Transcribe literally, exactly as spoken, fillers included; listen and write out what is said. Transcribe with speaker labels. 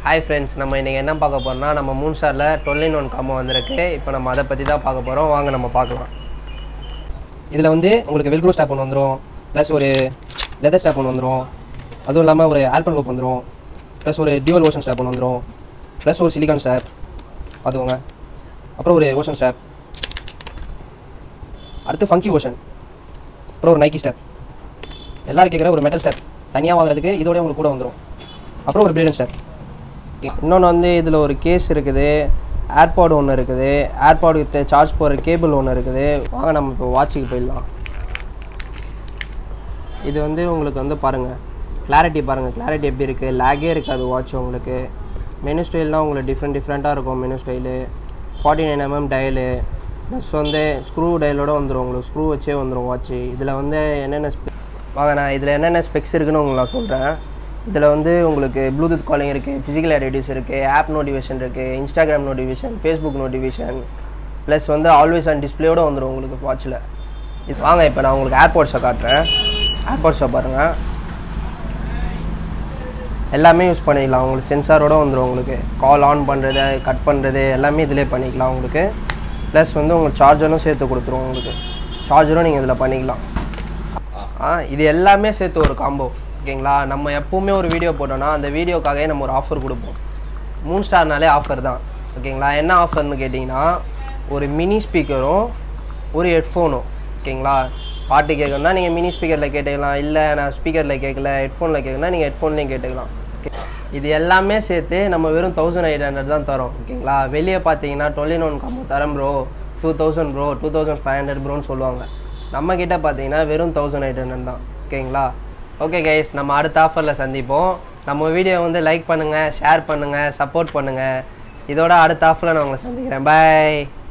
Speaker 1: Hi friends, நம்ம இன்னைக்கு என்ன பார்க்க போறோம்னா நம்ம மூன்ஸ்டார்ல twelve in one காம்போ வந்திருக்கு. இப்போ நம்ம அத பத்தி தான் பார்க்க போறோம். வாங்க நம்ம பார்க்கலாம்.
Speaker 2: இதுல வந்து உங்களுக்கு வெல்க்ரோ ஸ்டாப் ஒன்று வந்துரும். ப்ளஸ் ஒரு லெதர் ஸ்டாப் ஒன்று வந்துரும். அதுவும் இல்லாம ஒரு ஆல்பன் லூப் வந்துரும். ப்ளஸ் ஒரு டியூவல் ஓஷன் ஸ்டாப் ஒன்று வந்துரும். ப்ளஸ் ஒரு சிலிகான் ஸ்டாப் அதுவுங்க. அப்புறம் ஒரு ஓஷன் ஸ்டாப். அடுத்து ஃபங்கி ஓஷன். அப்புறம் ஒரு நைக்கி ஸ்டாப். எல்லாரும் கேட்குற ஒரு மெட்டல் ஸ்டாப் தனியாக வாங்குறதுக்கு இதோட உங்களுக்கு கூட வந்துடும். அப்புறம் ஒரு பிரேடன் ஸ்டாப்.
Speaker 1: இன்னொன்று வந்து இதில் ஒரு கேஸ் இருக்குது, ஏர்பாட் ஒன்று இருக்குது, ஏர்பாடுக்கு சார்ஜ் போகிற கேபிள் ஒன்று இருக்குது. வாங்க நம்ம இப்போ வாட்சுக்கு போயிடலாம். இது வந்து உங்களுக்கு வந்து பாருங்கள், கிளாரிட்டி பாருங்கள், கிளாரிட்டி எப்படி இருக்குது, லேகே இருக்காது வாட்ச். உங்களுக்கு மெனு ஸ்டைல்லாம் உங்களுக்கு டிஃப்ரெண்ட் டிஃப்ரெண்ட்டாக இருக்கும். Menu style forty nine mm dial plus வந்து ஸ்க்ரூ டயலோடு வந்துடும். உங்களுக்கு ஸ்க்ரூ வச்சே வந்துடும் வாட்ச்சு. இதில் வந்து என்னென்ன ஸ்பெ வாங்க நான் இதில் என்னென்ன ஸ்பெக்ஸ் இருக்குதுன்னு உங்களுக்கு நான் சொல்கிறேன். இதில் வந்து உங்களுக்கு ப்ளூடூத் காலிங் இருக்குது, ஃபிசிக்கல் ஆக்டிவிட்டிஸ் இருக்குது, ஆப் நோட்டிஃபிகேஷன் இருக்குது, Instagram notification, Facebook notification, plus வந்து ஆல்வேஸ் ஆன் டிஸ்பிளேயோடு வந்துடும் உங்களுக்கு வாட்சில். இது வாங்க இப்போ நான் உங்களுக்கு ஏர்பாட்ஸை காட்டுறேன். ஏர்பாட்ஸை பாருங்கள், எல்லாமே யூஸ் பண்ணிக்கலாம். உங்களுக்கு சென்சாரோடு வந்துடும். உங்களுக்கு கால் ஆன் பண்ணுறது, கட் பண்ணுறது எல்லாமே இதிலே பண்ணிக்கலாம் உங்களுக்கு. ப்ளஸ் வந்து உங்களுக்கு சார்ஜரும் சேர்த்து கொடுத்துருவோம். உங்களுக்கு சார்ஜரும் நீங்கள் இதில் பண்ணிக்கலாம். ஆ இது எல்லாமே சேர்த்து ஒரு காம்போ, ஓகேங்களா. நம்ம எப்போவுமே ஒரு வீடியோ போட்டோன்னா அந்த வீடியோக்காகவே நம்ம ஒரு ஆஃபர் கொடுப்போம். மூன் ஸ்டார்னாலே ஆஃபர் தான், ஓகேங்களா. என்ன ஆஃபர்னு கேட்டிங்கன்னா ஒரு மினி ஸ்பீக்கரும் ஒரு ஹெட்ஃபோனும், ஓகேங்களா. பாட்டு கேட்கணுன்னா நீங்கள் மினி ஸ்பீக்கரில் கேட்டுக்கலாம், இல்லை நான் ஸ்பீக்கரில் கேட்கல ஹெட்ஃபோனில் கேட்கணுன்னா நீங்கள் ஹெட்ஃபோன்லேயும் கேட்டுக்கலாம். ஓகே, இது எல்லாமே சேர்த்து நம்ம வெறும் தௌசண்ட் எயிட் ஹண்ட்ரட் தான் தரோம், ஓகேங்களா. வெளியே பார்த்தீங்கன்னா டுவெல் இன் ஒன் காம்போ தரம் bro, two thousand bro, two thousand five hundred ப்ரோன்னு சொல்லுவாங்க. நம்மக்கிட்ட பார்த்தீங்கன்னா வெறும் தௌசண்ட் எயிட் ஹண்ட்ரட் தான், ஓகேங்களா. ஓகே கைஸ், நம்ம அடுத்த ஆஃபரில் சந்திப்போம். நம்ம வீடியோ வந்து லைக் பண்ணுங்கள், ஷேர் பண்ணுங்கள், சப்போர்ட் பண்ணுங்கள். இதோட அடுத்த ஆஃபரில் நான் உங்களை சந்திக்கிறேன். பாய்.